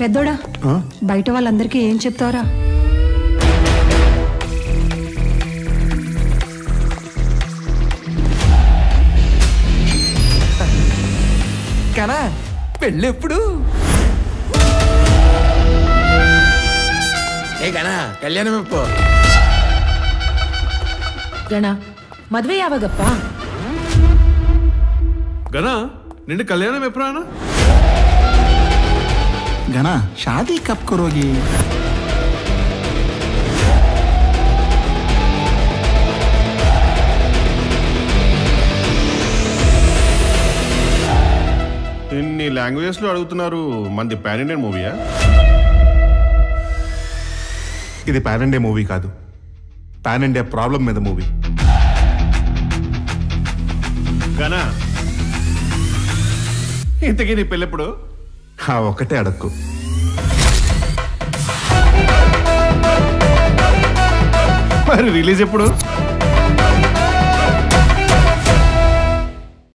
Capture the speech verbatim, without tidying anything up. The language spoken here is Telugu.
పెద్దోడా బయట వాళ్ళందరికీ ఏం చెప్తావరా? కనా పెళ్ళెప్పుడు? ఏ గణా కళ్యాణం ఎప్పు ಗಣ ಮದ್ವೆ ಯಾವಾಗಪ್ಪ? ಗಣ ನಿನ್ನ ಕಲ್ಯಾಣ ಎಪ್ಪರಾನ? गणा शादी कब करोगी? ఇన్ని లాంగ్వేజెస్ లో అడుగుతున్నారు. మంది పాన్ ఇండియన్ మూవీయా? ఇది పాన్ ఇండియా మూవీ కాదు, పాన్ ఇండియా ప్రాబ్లం మీద మూవీ. గనా ఇంతకీ నీ పెళ్ళెప్పుడు? ఆ ఒక్కటే అడక్కు. మరి రిలీజ్ ఎప్పుడు?